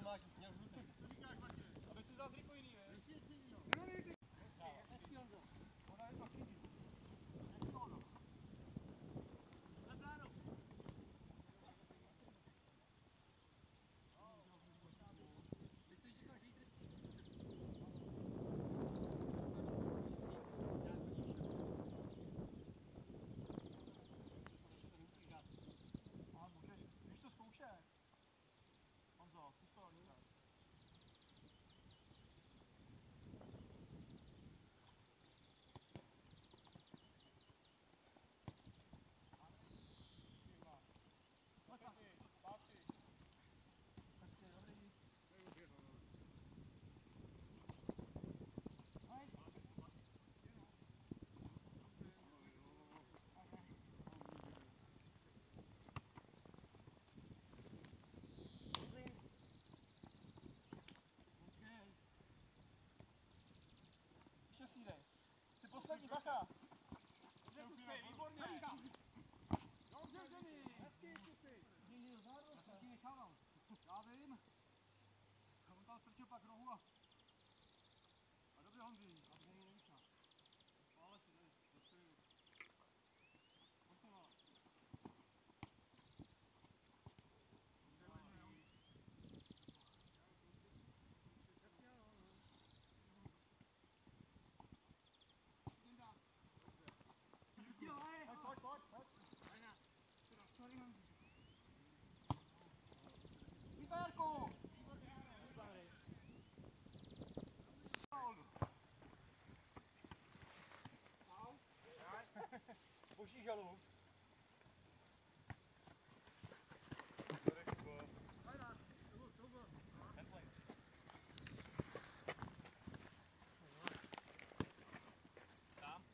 máš, měl žlutý. Aby si vzal triko jiný, ne? Ona je to chytí. Na bránu. Teď se čekáš vítr. A můžeš, když to zkoušet. Honzo, zkus to lítat. Štěstí dej. Jsi poslední, bacha. Výborně. Dobře, Jenny. Hezký kusy. Jenny, zároveň. Já jsem ti nechával. Já vím. On tam strčil pak rohu a dobře, Honzi. A to není nevyšla. Ale si ne, do středu. Pojďte vás. Pojď. Ajna. Sorry, Honzi. Výbárku! Boží žalud. Tam.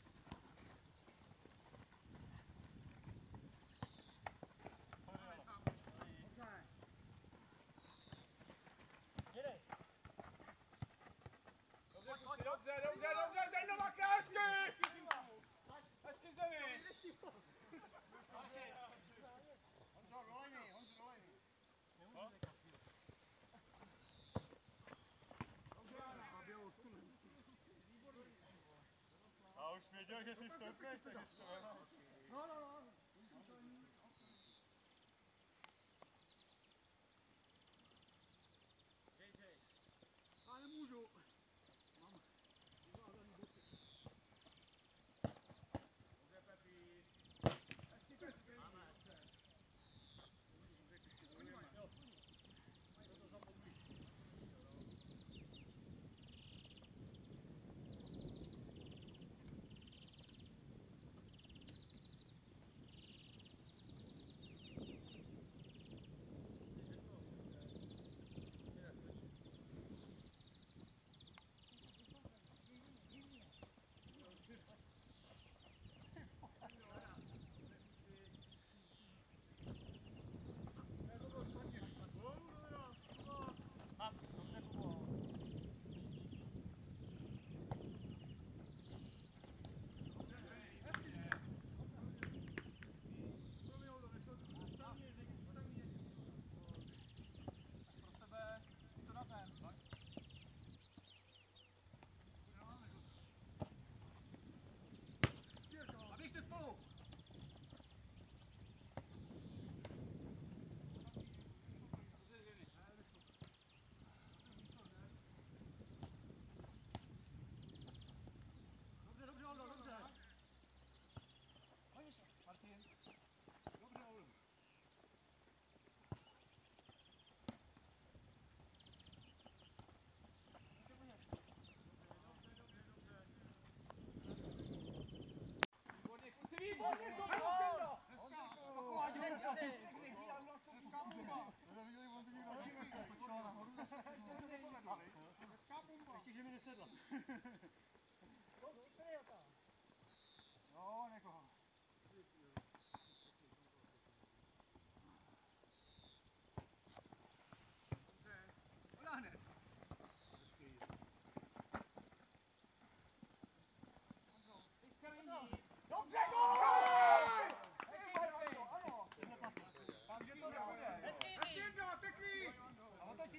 Jedej. Dobře, dej do makášky! Hezky zemi! Honzo, rolejný. A už věděl, že si stoupneš, takže si to vedal. No. Dej. Já nemůžu. Mám vyvázaný boky. Dobře, Pepi. Hezky, Pepi. Máme.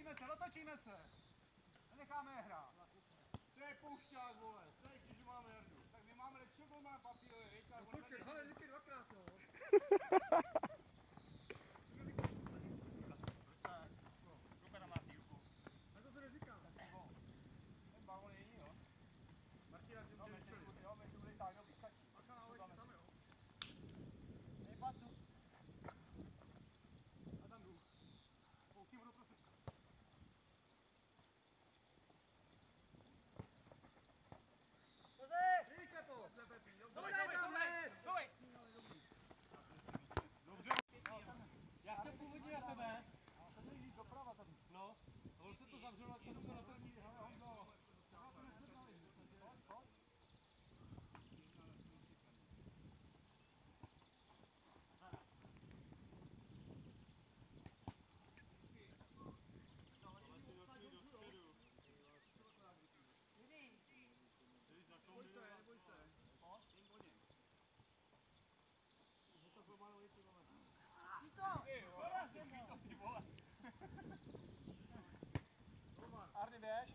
otočíme se. Nenecháme je hrát. To je poušťák, vole. To je ještě, že máme Jardu. Tak my máme lepšího golmana papírově, víš? No počkej, hele, říkej dvakrát, no. Ruka tam má ty ruku. Tak to se neříká. Ten balon je jiný, jo? Martina, ty můžeš střelit. Jo, my si budeš tak dobrý, stačí. Bacha, ale ještě tam, jo. Nejpadu. A tam jdu. Pouštím vodu prostě. Já chtěl původně na tebe. A to jít doprava tady. No, a on se to zavřelo, jak jsem to na to. Arny, běž.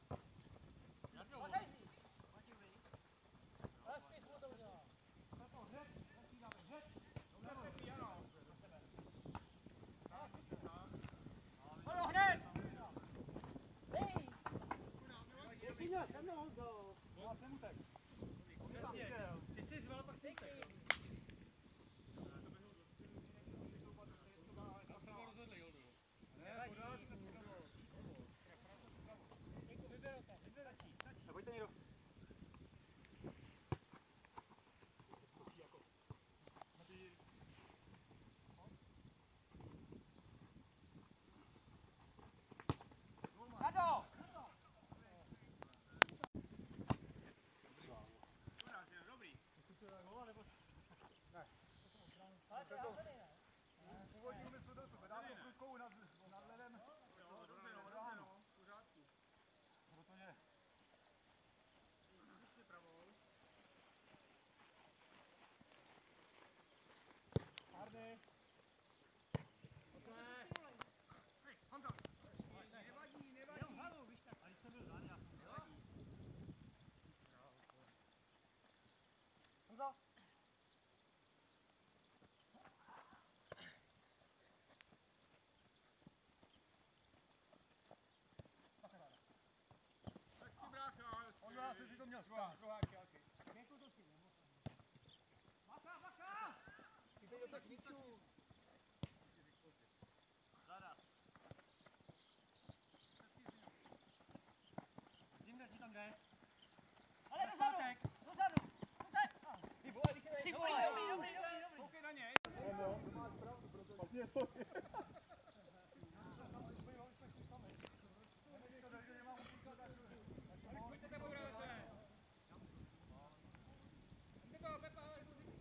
Ano, hned! Hej! Jakýňa, tam Honzo. Já jsem utek. Ty jsi zval, pak si utek. Tam se ho rozhodli, Jodu. Ne, pořád se to pojďte někdo. Nado! Dobrý. Původní umysl do sebe, dám to prudkou nad ledem. Jo, dobře, no, v pořádku. Protože... Ještě pravou. Arny. Hej, Honzo. Nevadí. Jenom hlavu, víš tak. Ale jsem byl záně, já jsem nevadí. Honzo. On já si to měl stát. Bacha! Ty to tak niču. Zaraz. Jinde, ti tam jdeš? Ale dozadu! Ty vole, Ty vole, dobrý. koukej na něj. Máš pravdu, protože... Pojďte, pokračujte. Pepa, Pepa.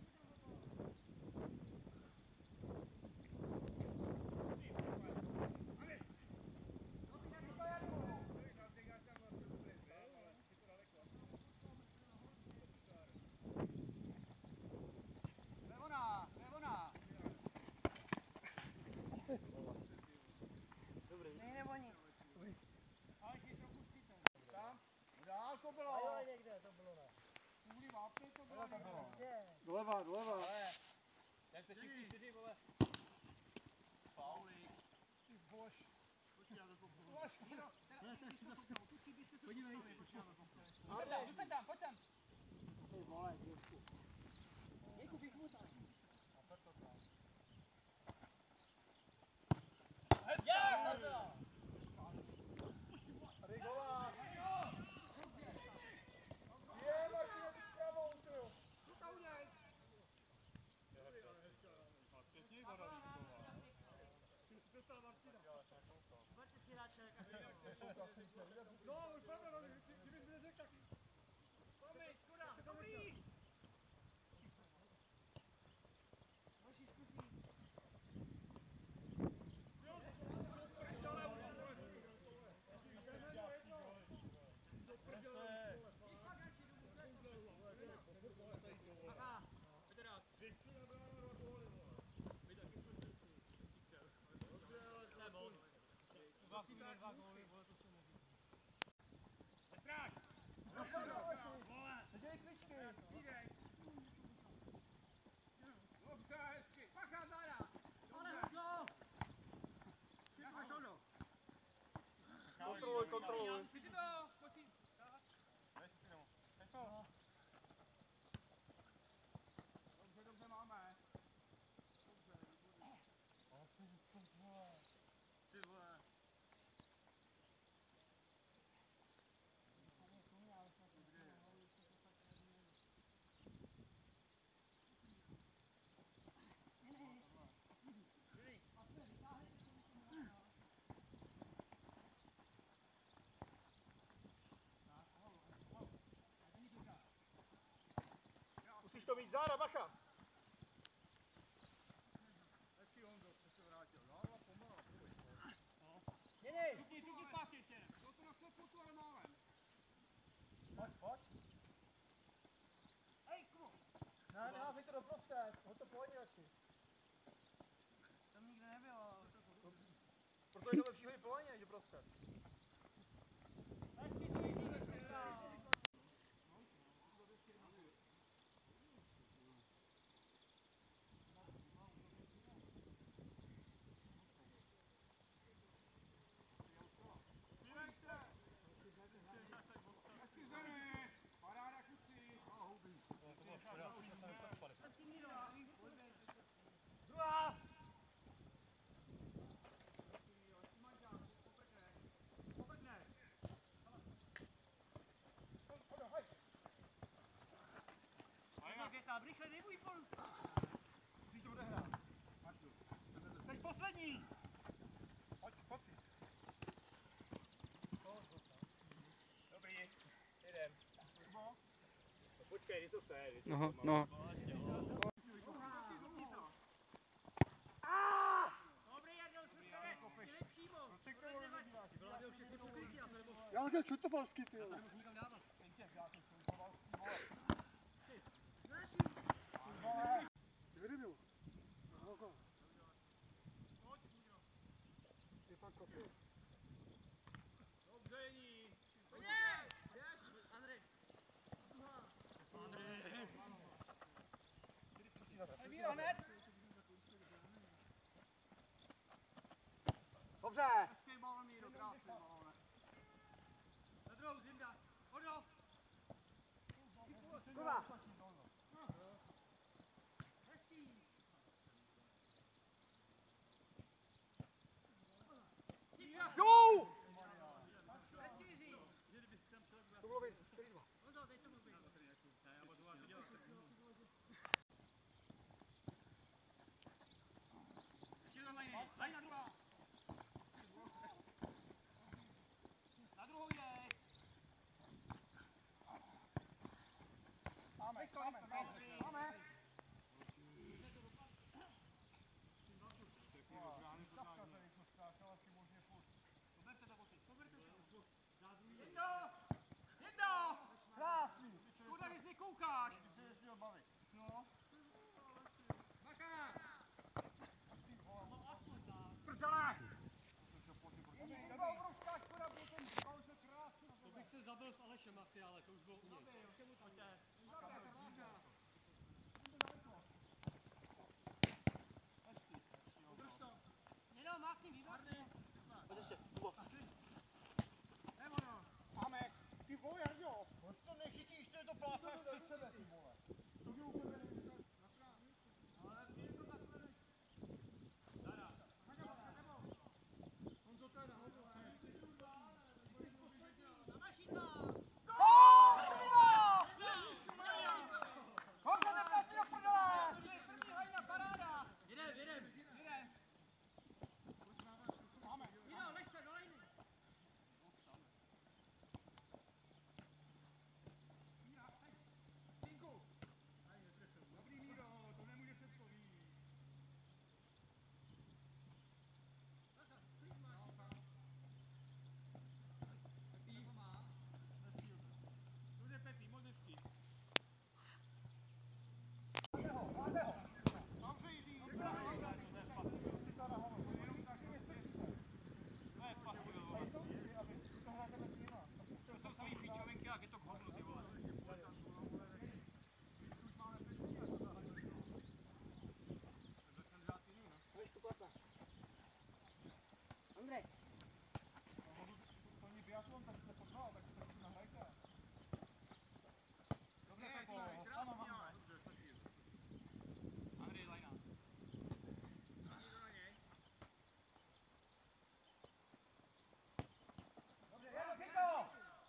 To bylo. A jo, někde to bylo, ne? Uhlí vápky to bylo. Kde? Doleva. Jak se všichni 4, vole. Pauli. Ty bož. Počkej, já to popnu. Podívej. Jdu tam, pojď tam. Ty vole, děvku. Dějku, bych mu tam. Já! Rigola. Je, Martina, ty pravou, ty jo. Co tam udělej? Pěkný voda Rigola. Dostal Martina. Pojďte si ráček. No, už pravda, ty bys neřekl taky. Promiň, škoda. Dobrý. Můžeš zkusit. Dva góly, vole, to se neví. Držej kličky. Dobře, hezky. Bacha, záda. Kontroluj, kontroluj. Chyti to, pojď. Dobře, dobře, máme. Dobře, výborně. Ty vole. Musíš to víc záda, bacha! Hezký Honzo, jsi se vrátil. No, pomalu, Tukni zpátky ještě. bylo to na slepotu, ale málem. Pojď. Hej, kumo. Ne, neházej to doprostřed, hoď to pohodně radši. Tam nikdo nebyl. Proto je to lepší hodit pohodně, než doprostřed. Hezky zemi. Paráda, kusy. Druhá! Rychle nebuď pol. Musíš to odehrát. Teď poslední. Pojď si. Dobrý, jedem. No. Počkej, kdy to se? No. Dobrý, Jardo, je lepší bol. Já také čutobalský, ty. Kde byl? Je fakt kopy. Dobře, Jení. Andrej. Víra hned! Dobře! Hezký balon, Míro, krásný balon. Na druhou, Zinda. Odol. Kurva! Jo! To bylo víc, 4-2. Lajna druhá. Na druhou jej. Máme. No, tak se si nahrajte. Dobře, Ne, Pepo. krásný, Ano, ale. máme. Dobře, stačí. A hry lajna. A někdo na něj. Dobře, jedno, Kiko!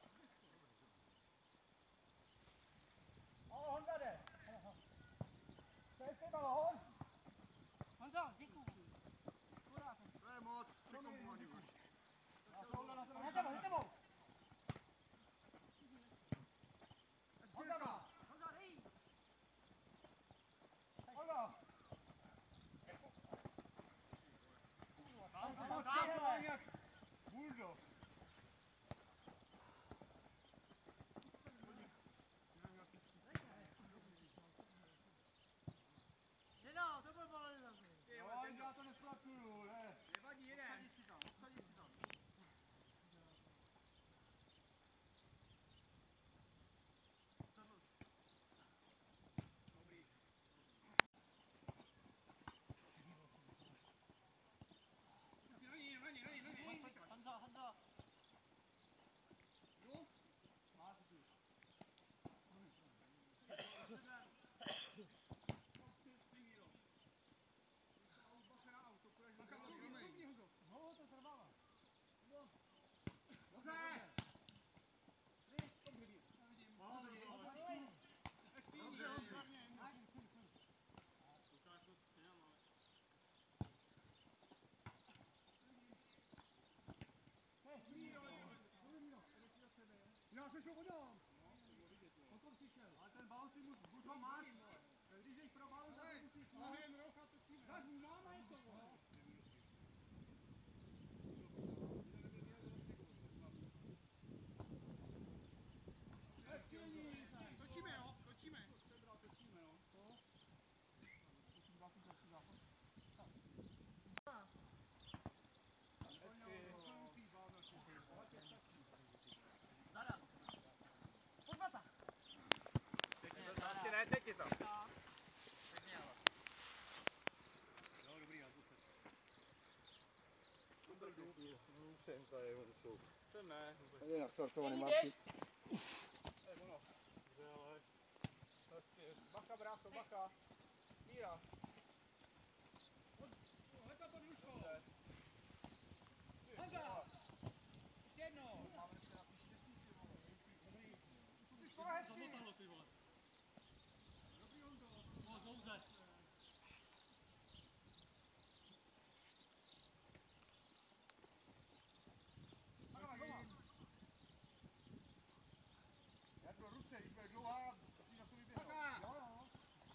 O, Honza jde. To je skvělý balón. Honzo, děkuju. To je moc přikomplikovaný už. Já se Honza na tebe. Na tebou. Honza má. Honzo, dej. Honza. Tam, Tam jak bulldog. Nedal, to byl balon zase. Jo, já to nespracuju, ne. Nevadí, jeden. Obsadí si tam. Dobrý. Na ní. Honzo. Jdu. No, to trvalo. Dobře. Já se šel podívám. On to přišel, ale ten balon si musí, buď ho máš, když jdeš pro balon, tak musíš máš. Tak mu máme to. Točíme, jo? Točíme. Zada. Podvata. Ještě ne, teď je to. Pěkně, ale. Jsem ne. Tady je nastartovaný Jdeš? To je ono. Bacha, brácho, bacha. Míra. Hleďte pod ruškou. Honza! Ještě jednou. Máme ještě na ty štěstníky, vole. To ty skoro Co hezký. motahlo, ty vole? Dobrý Honzo. O, zouze. Takhle, doma. Já pro ruce, když bude dlouhá, si na to vyběhnout. Bacha. Jo, jo.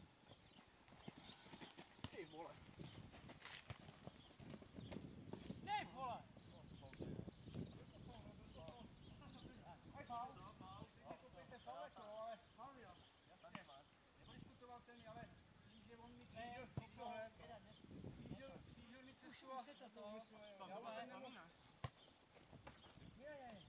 Ty vole. Ty vole. Aj faul. Kopejte faul, jako, ale faul, jo. Jasně. Nediskutoval jsem, ale že on mi křížil dohled. Křížil mi cestu a já už jsem nemohl. Je.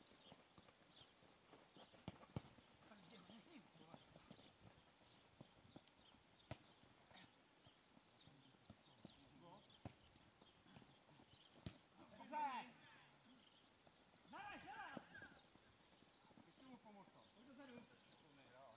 Chci mu pomoct. Pojď dozadu. To nehrál.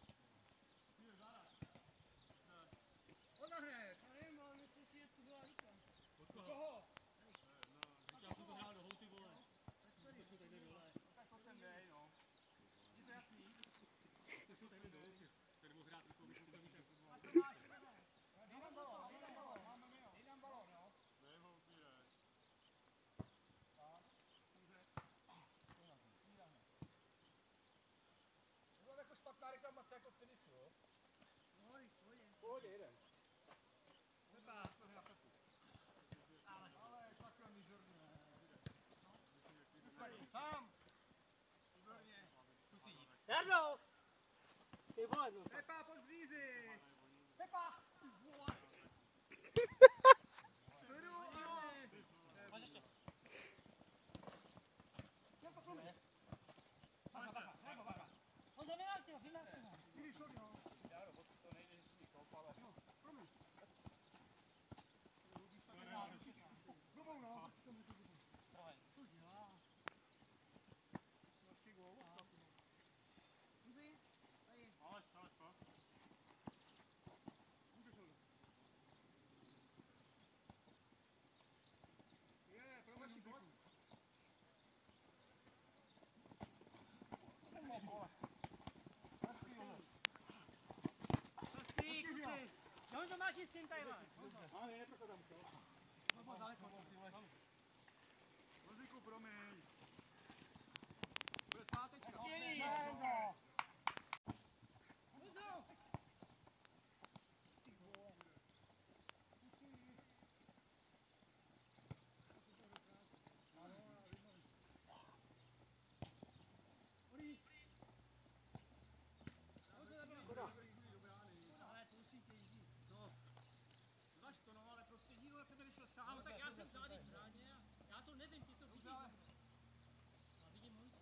Ona hned. Já nevím, ale myslím si, že to byla líka. Od koho? Já jsem to hrál do houty, vole. Tak šel takhle dole. Tak to sem dej, no. Je to jasný? To šel takhle do houty. Tady mohl hrát rukou, když to víte. Dej nám balón, máme my, jo. Dej nám balón, jo. Tak, dobře. Míra hned. To byla jako špatná reklamace jako v tenisu, jo. Pohodě, jeden. Pepa. Ale takhle mizerně. Sám. Výborně. Jardo! Ty vole, no. Pepa pod břízy. Pepa! Sledu, ale. Pojď ještě. Jak to průměr? Bacha. Honzo, nenáte ho, Když šel, jo. Já robot, to nejde, že si mi kop, ale... Jo, promiň. Grubou, no. Trohej. No, ty Stačí s tím tady máš. Ale neprosadám to. No moc daleko, ty vole. Muziku, promiň. Bude zpátečka. Skvělý. Ludzo! Ale to určitě jízdí. No. Zvaž to, no, ale prostě nikdo na tebe vyšel sám. No tak já jsem žádný bráně a já to nevím, ty to vidíš. A vidím Honzu.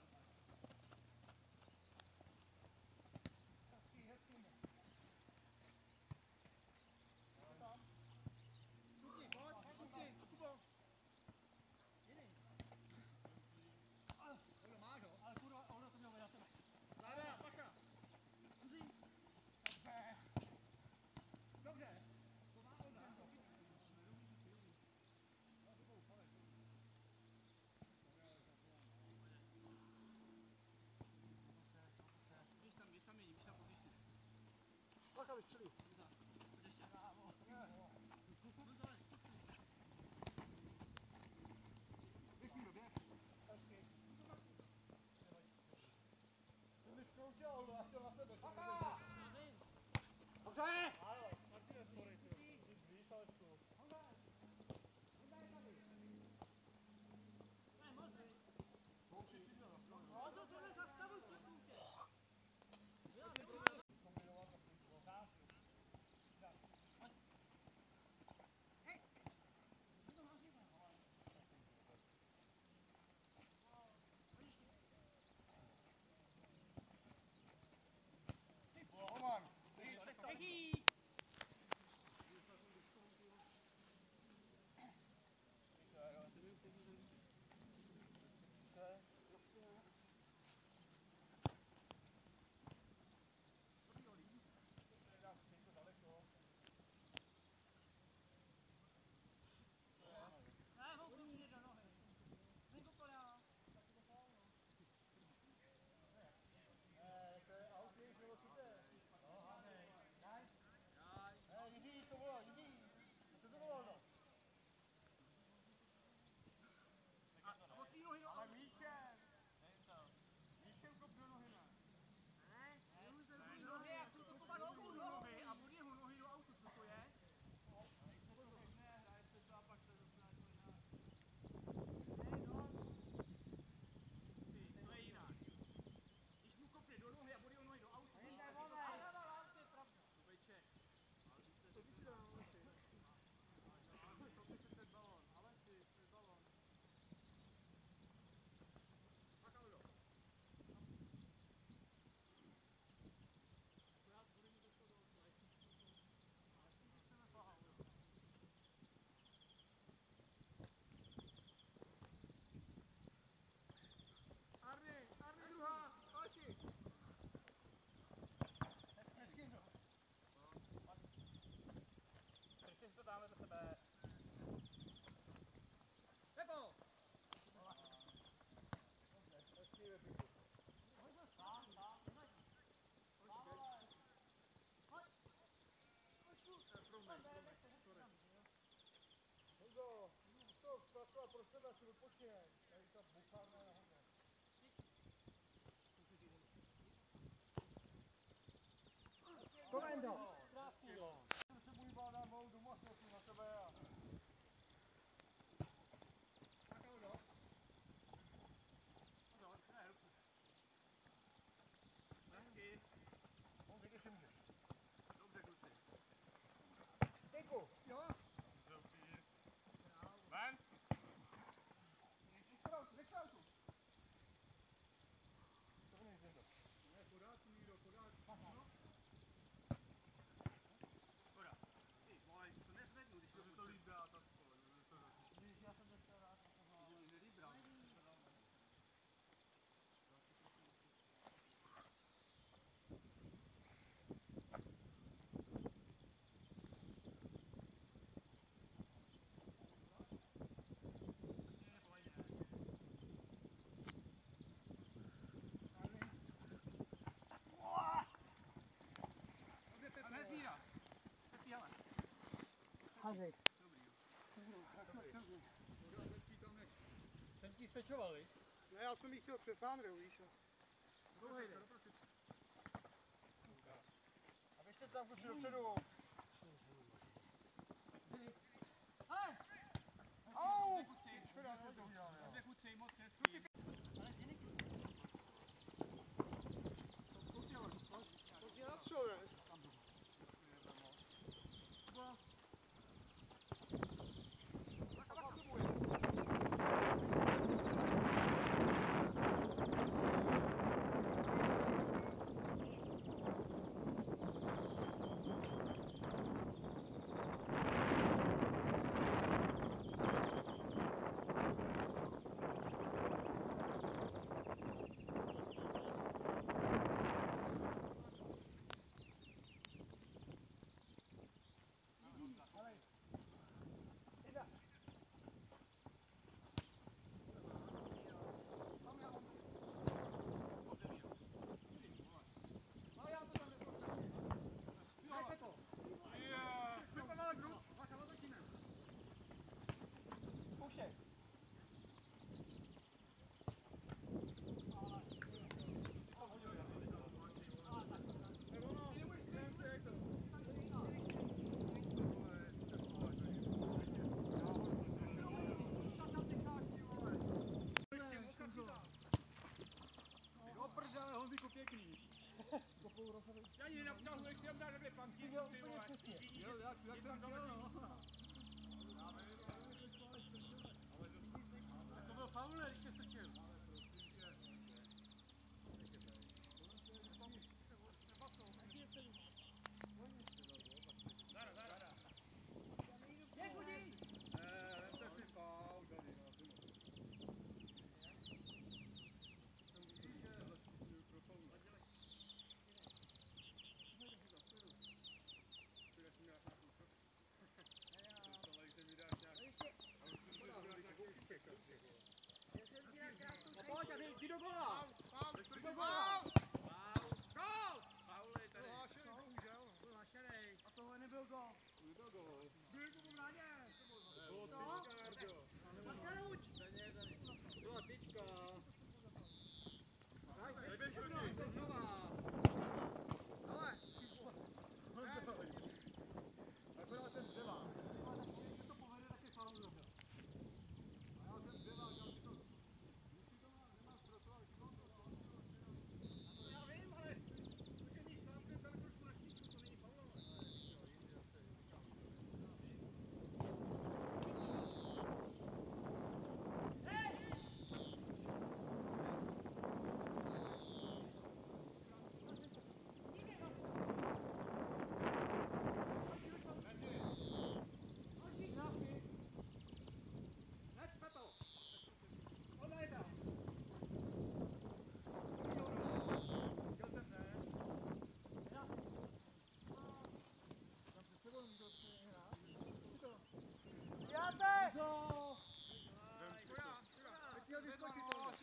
Stupni, pojď, stupni, Kubo. Jiný. Tohle máš ho. Ale kurva, ono to mělo být na tebe. Záda, paka. Honzi. Dobře. Dobře. To má Olda. Víš tam víš na pozici. Paka vystřelí. Vyšší době. Ty mi zkoušel, Olda, já chtěl na sebe. Paka! Dobře! Martine, sorry, ty. Víš, ale zkus. Ne, Mozo. Kouši. Mozo, tohle zastavuj sekundě. Kombinovat a půjčovat. Roman. Techí. Ne, ho prostě do nohy. Nebo podá. Jiří, to volá, Jiří. Co to volá, no? A od té nohy do Ale míčem. Míčem kop do nohy, ne? té nohy, jak jsou to kovat do nohy a od jeho nohy do autu, co to je? Ty, to je jinak. Když mu kopne do nohy a od jeho nohy do auta, to je pravda. To je Čech. To ty si dám, Alesi. To ty si před balón. Alesi, před balón. Tak, Aldo. Arny, druhá, Alesi. Ještě si to dáme za sebe. Pepo! Hezký je, Piku. Honzo, to zpracovat pro sebe, si vypočínej. Tady ta buchárna je hodně. Komendo! Krásný, jo. Se můj bál dát malou domácnost na sebe a... Tak, Oldo. Hezky. On teď ještě můžeš. Dobře, kluci. Piku! Jo? Ven! Nechal tu. To nejde to. Ne, podáš, Míro, podáš. Hazej. Jsem ti svědčoval, viď? Ne, já jsem jí chtěl přes Andreu, víš. A běžte tam kluci dopředu. Hele! Au! Škoda, dvě kuci, moc hezký. Ale že neky. To je na člověk. Já ani nenapsal, že chtěl dát takhle pančíku, ty vole. Je tam zaletí. To byl Paule, když se strčil. Je, chudí! Vemte si pau, tady. Pojď, jdi do gola! Jdi do gola! Gol! Paule je tady. Hlášený, bohužel. Byl hašenej. A tohle nebyl gol. Nebyl gol. Byl to v bráně. Bylo tyčka, Jarďo. Byla tyčka. Neběž do něj. Znova. Ale. Akorát ten dřeva. Když to povede, tak je faul dobře. A já jsem dřeva, dělal si to. Já vím, ale když šlápne tam trošku na štíčku, to není faul. Chtěl vyskočit tohle.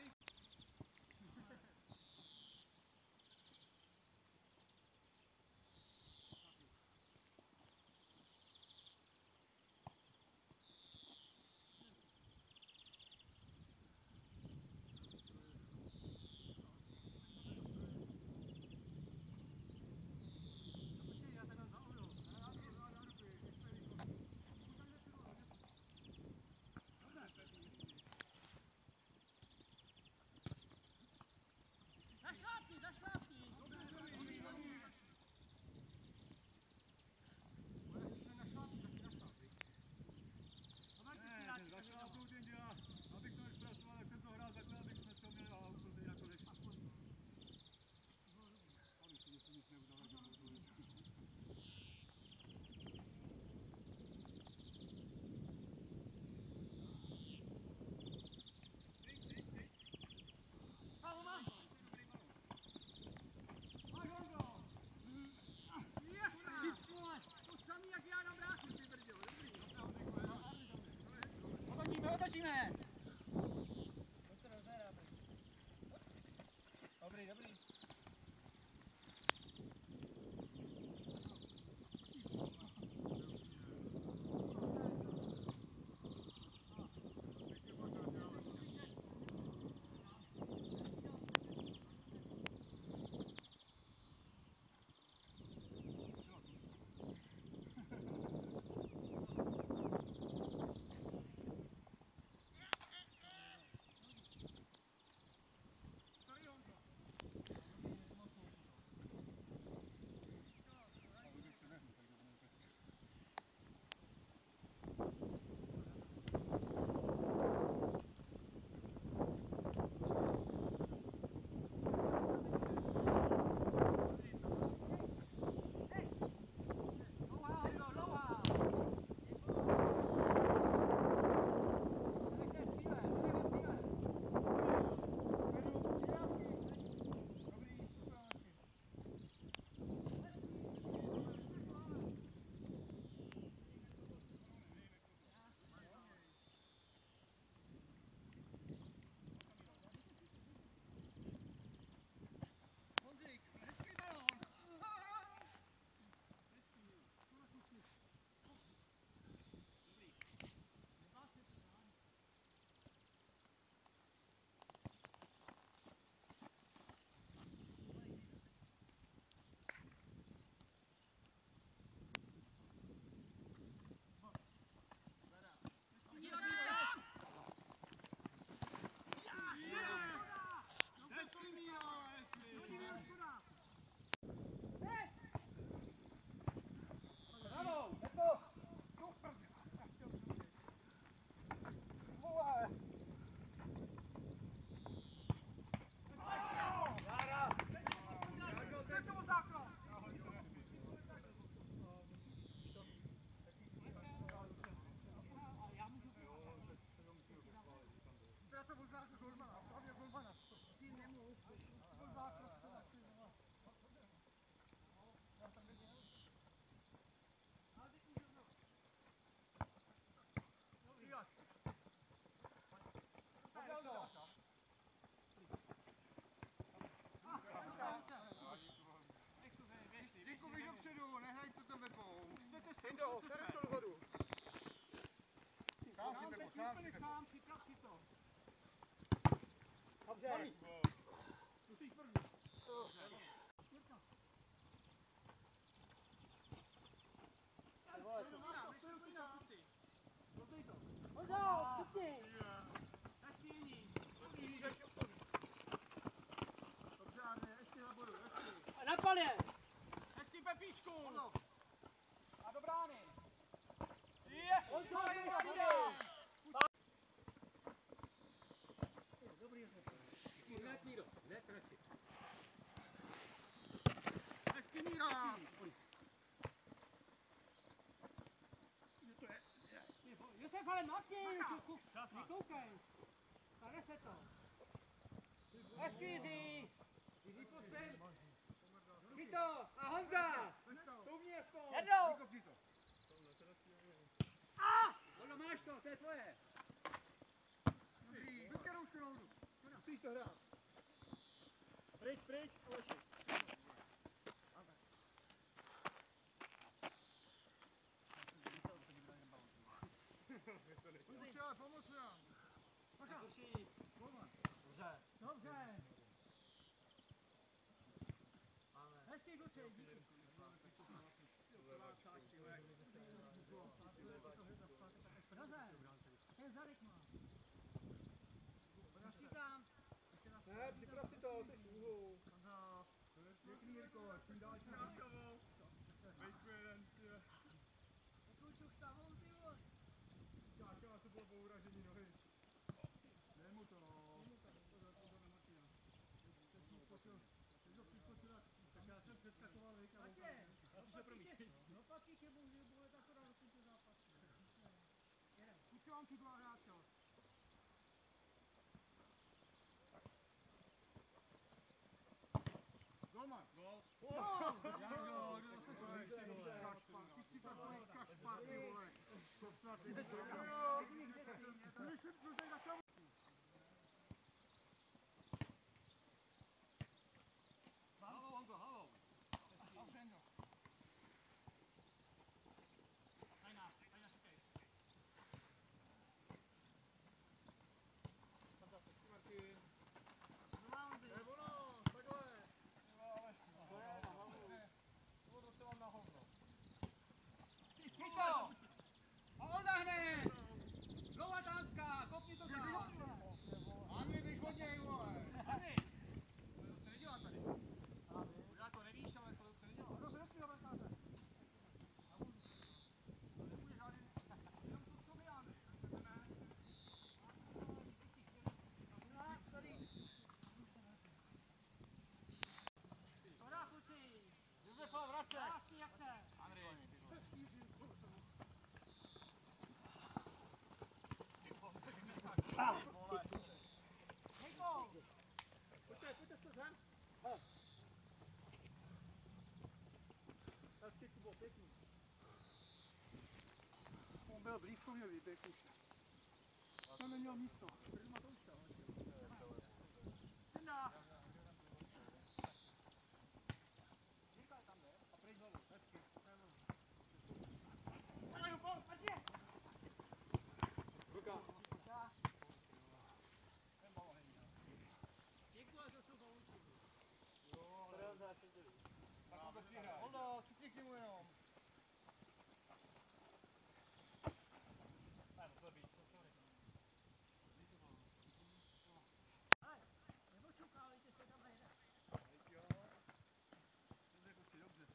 Sindo, starý to dozadu. Sám si Sám Pepo, teď sám úplně si Pepo. sám, připrav si to. Dobře. Musíš první. Jirka. Než to kluci. Rozdej to. Honzo, stupni! Hezký jiní. Dobře, Arne, ještě na bodu, ještě. A napal je! Hezký Pepíčku. A do brány! Je. Honzo, dobrý! Hezký Míro. Josef, ale makni! Nekoukej! Stane se to! Hezký Jiří! Jiří poslední! Chyto! A Honza! Stupni aspoň! Jednou! Vykopni to. Honzo, máš to je tvoje! Dobrý, vyťka roušku na vodu. Musíš to hrát. Pryč, Aleši! Kluci, ale pomoc nám. Duší! Dobře! Dobře! Hezký kluci, díky! Dobře! Ten zadek má! Rozčítám! Ne, připrav si to, ty šůhu. Pěkný, Jirko, čím dál tím dál. Vejku jeden, tyhle. Klučuk stavou, ty vole! Čáča, to bylo po uražení nohy. Nemu to, no. Tak já jsem přeskakoval, vík, a Matě! No pak tě můžu bolet akorát do konce zápasu. Jedem. Kuci vám tu byla hráčka. Golman. Gol. Jango, kdo se to ještě, vole. Kašpar, ty jsi takový kašpar, ty vole. To snad si nedělal. Když jsem Plzeň na kam. Halou, Honzo, halou. Tajna, šikej. Martin. Znova Honzi. To je ono, takhle. To dostávám na hovno. Chyto! A ona hned! Dlouhá dánská, kopni to tam! Ani východněj, vole. Hany. To se nedělá tady. Já to nevíš, ale to se nedělá. To se nesmí zavrtáte. Nebude žádný. Jenom to, co my máme. Dobrá, kluci! Josefa, vrať se. Krásný akce! Hejko! Pojďte se sem. Hezky, Kubo, pěkný. On byl blízko, měl být pěkný. Jsem neměl místo. Tady má to už tam. Synda! A pryč dolů, hezky. Ruka. Pěknou a to jsou balonky. Jo, ale... Tak on to přihrál. Holdo, cukni k němu jenom. Ale, nebo čukávejte se tam nejde. Jo. Dobře, kluci, dobře.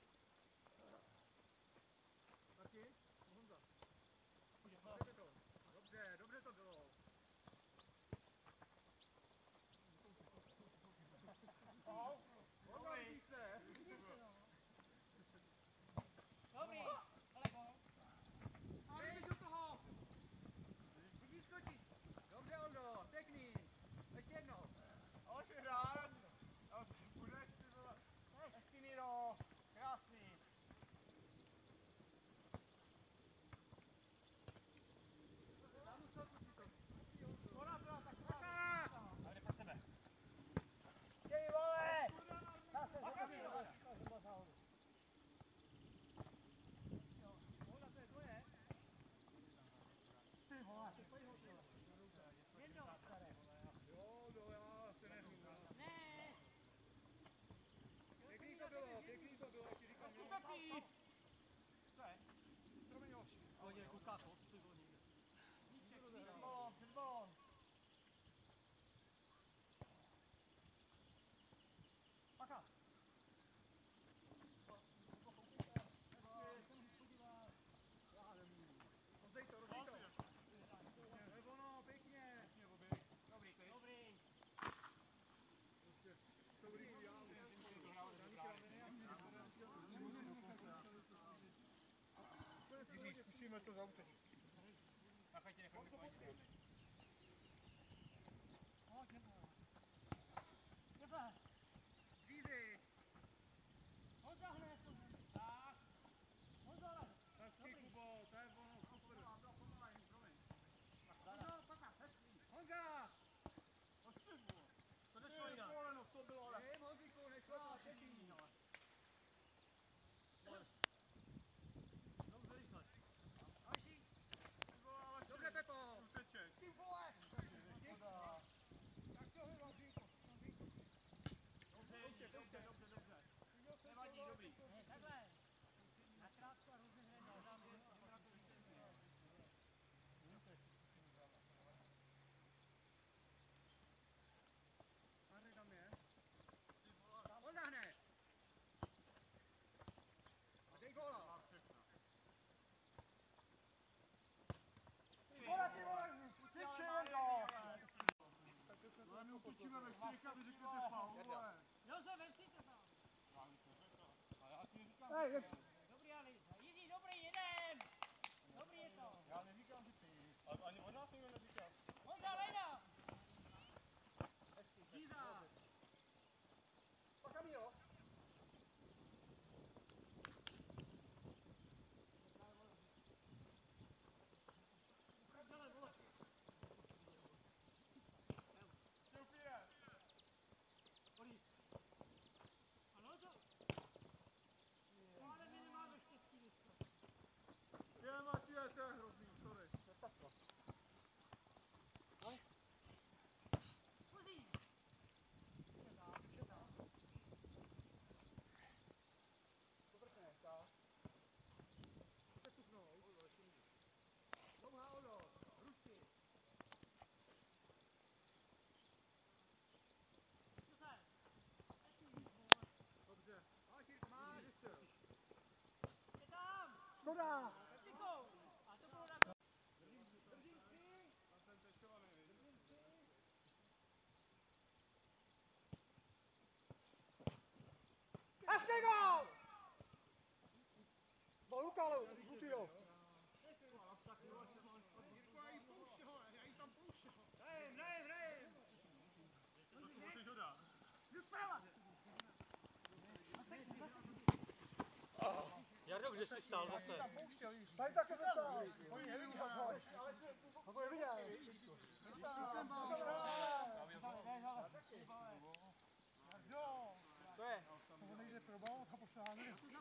Martin, Honza. Jdete to. velká kost, ty vole, někde. Před balón. Paka. Rozdej to. Ono, pěkně. Dobrý, dobrý. Jiří, zkusíme to zautočit. Nechaj ti nechám vypadit. Vízy. Honza hned. Tak. Honza, Hezký, Kubo, to je ono, super. Honza! to nešlo jinak. Koleno, to bylo, ale... Hej, Honzíku, nešlo to, těžší. Dobře, rychle. Dobře, Pepo. Uteček. Ty vole! Tak to hýba, Honzíku. Dobře. Nevadí, dobrý. Takhle. Nakrátko a různě hraně. Arne tam je. On nahne. Dej góla. Ty vole, tyče, jo. Ale my utočíme ve 4 a vy řeknete faul, vole. Josef, vem si to tam. Hej, Dobrý, Ali. Jiří, dobrý, jedem. Dobrý je to. Já neříkám, že ty. Ani on nás nikdo neříká. Honza, Lejna. Díza. Pak kam jo? Ano, to. Ale my nemáme štěstí dneska. Je, Matěj, to je hrozný, sorry. Pozí. Dobře. Je tam. Škoda. Peptikou. A to bylo na... Jasný gol! No Lukálu, Gutio. Hrajem. Jardo, kde jsi stál zase? Tady také dostal. Oni neviděl, ale to neviděl. To je. To nejde pro balón a pošláhne.